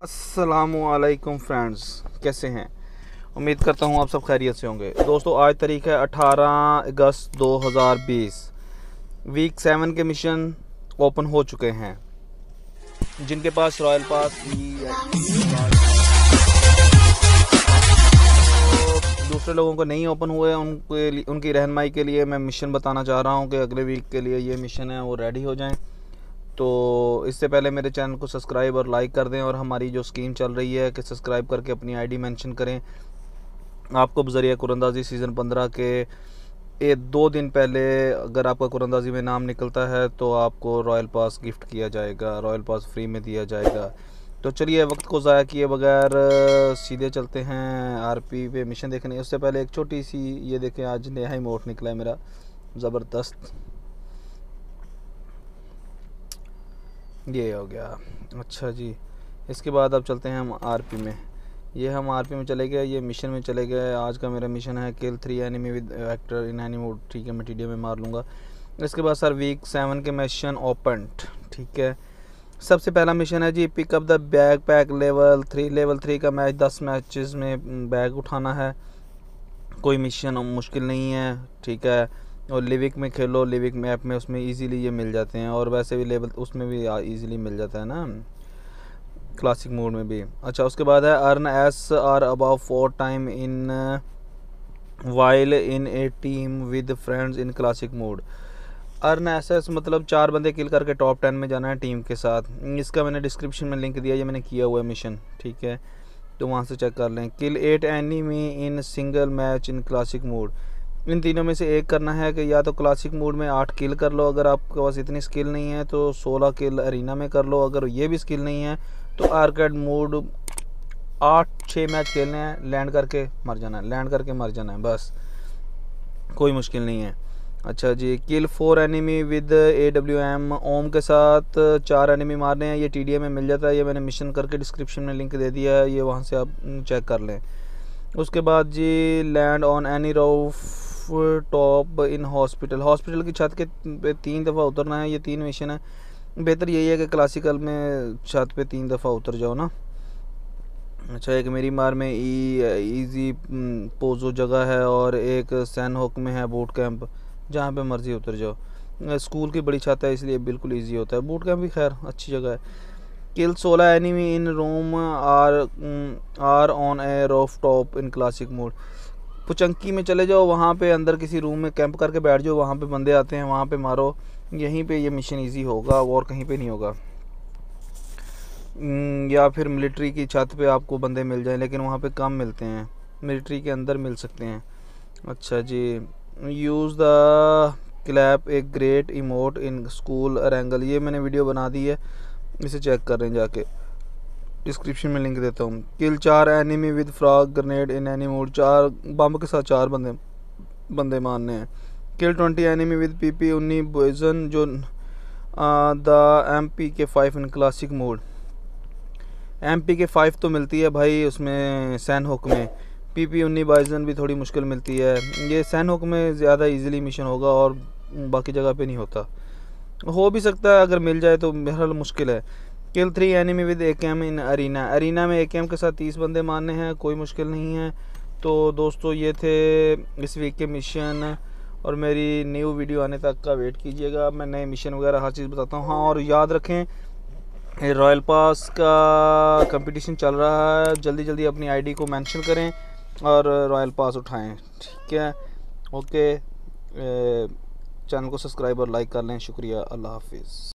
अस्सलामुअलैकुम फ्रेंड्स, कैसे हैं। उम्मीद करता हूं आप सब खैरियत से होंगे। दोस्तों, आज तारीख है 18 अगस्त 2020। वीक 7 के मिशन ओपन हो चुके हैं। जिनके पास रॉयल पास दूसरे लोगों को नहीं ओपन हुए, उनकी रहनुमाई के लिए मैं मिशन बताना चाह रहा हूं कि अगले वीक के लिए ये मिशन है वो रेडी हो जाएं। तो इससे पहले मेरे चैनल को सब्सक्राइब और लाइक कर दें, और हमारी जो स्कीम चल रही है कि सब्सक्राइब करके अपनी आईडी मेंशन करें। आपको बज़रिया कुरंदाजी सीज़न 15 के 2 दिन पहले अगर आपका कुरंदाजी में नाम निकलता है तो आपको रॉयल पास गिफ्ट किया जाएगा, रॉयल पास फ्री में दिया जाएगा। तो चलिए, वक्त को ज़ाया किए बगैर सीधे चलते हैं आरपी पे मिशन देखने। उससे पहले एक छोटी सी, ये देखें, आज नया ही मोड निकला है मेरा, ज़बरदस्त। ये हो गया। अच्छा जी, इसके बाद अब चलते हैं हम आरपी में। ये हम आरपी में चले गए, ये मिशन में चले गए। आज का मेरा मिशन है kill 3 enemy with Vector in any mode. ठीक है, मैं टीडीएम में मार लूँगा। इसके बाद सर वीक 7 के मिशन ओपन। ठीक है, सबसे पहला मिशन है जी, pick up the backpack level 3। Level 3 का मैच 10 मैचेस में बैग उठाना है। कोई मिशन मुश्किल नहीं है, ठीक है। और लिविक में खेलो, लिविक मैप में उसमें इजीली ये मिल जाते हैं, और वैसे भी लेवल उसमें भी इजीली मिल जाता है ना, क्लासिक मोड में भी। अच्छा, उसके बाद है earn S R above 4 time in while in a team with friends in classic mode. Earn S मतलब 4 बंदे किल करके टॉप 10 में जाना है टीम के साथ। इसका मैंने डिस्क्रिप्शन में लिंक दिया, ये मैंने किया हुआ है मिशन, ठीक है, तो वहाँ से चेक कर लें। Kill 8 enemy in single match in classic mode. इन तीनों में से एक करना है कि या तो क्लासिक मोड में 8 किल कर लो, अगर आपके पास इतनी स्किल नहीं है तो 16 किल अरीना में कर लो, अगर ये भी स्किल नहीं है तो आर्केड मोड 8-6 मैच खेलने हैं, लैंड करके मर जाना है, लैंड करके मर जाना है, बस, कोई मुश्किल नहीं है। अच्छा जी, किल 4 एनिमी विद AWM ओम के साथ 4 एनिमी मारने हैं। ये TDM में मिल जाता है, ये मैंने मिशन करके डिस्क्रिप्शन में लिंक दे दिया है, ये वहाँ से आप चेक कर लें। उसके बाद जी, land on any rooftop in hospital. Hospital की छत के पे 3 दफ़ा उतरना है। ये 3 मिशन है। बेहतर यही है कि क्लासिकल में छत पे 3 दफ़ा उतर जाओ ना। अच्छा, एक मेरी मार में ईजी पोजो जगह है, और एक सैन होक में है बूट कैंप, जहाँ पे मर्जी उतर जाओ। स्कूल की बड़ी छत है इसलिए बिल्कुल ईजी होता है। बूट कैंप भी खैर अच्छी जगह है। Kill 16 enemy in room or on a rooftop in classic mode. Pochinki में चले जाओ, वहाँ पे अंदर किसी रूम में कैंप करके बैठ जाओ, वहाँ पे बंदे आते हैं, वहाँ पे मारो। यहीं पे ये मिशन इजी होगा और कहीं पे नहीं होगा। या फिर मिलिट्री की छत पे आपको बंदे मिल जाएं, लेकिन वहाँ पे कम मिलते हैं, मिलिट्री के अंदर मिल सकते हैं। अच्छा जी, use the clap a great emote in school Erangel. ये मैंने वीडियो बना दी है, इसे चेक कर रहे हैं जाके, डिस्क्रिप्शन में लिंक देता हूँ। Kill 4 enemy with frag grenade in any mode. 4 bomb के साथ 4 बंदे मारने हैं। Kill 20 enemy with PP 19 Bizon जो the MPK5 in classic mode. MPK5 तो मिलती है भाई उसमें सैन हुक में, PP 19 पॉइजन भी थोड़ी मुश्किल मिलती है। ये सैन हुक में ज़्यादा इजीली मिशन होगा और बाकी जगह पे नहीं होता। हो भी सकता है अगर मिल जाए तो, बहरहाल मुश्किल है। Kill 3 enemy with AKM in arena. Arena में AKM के साथ 30 बंदे मारने हैं, कोई मुश्किल नहीं है। तो दोस्तों, ये थे इस वीक के मिशन, और मेरी न्यू वीडियो आने तक का वेट कीजिएगा। मैं नए मिशन वगैरह हर चीज़ बताता हूँ। हाँ, और याद रखें, रॉयल पास का कंपटीशन चल रहा है, जल्दी जल्दी अपनी आईडी को मेंशन करें और रॉयल पास उठाएं, ठीक है। ओके, चैनल को सब्सक्राइब और लाइक कर लें। शुक्रिया, अल्लाह हाफिज़।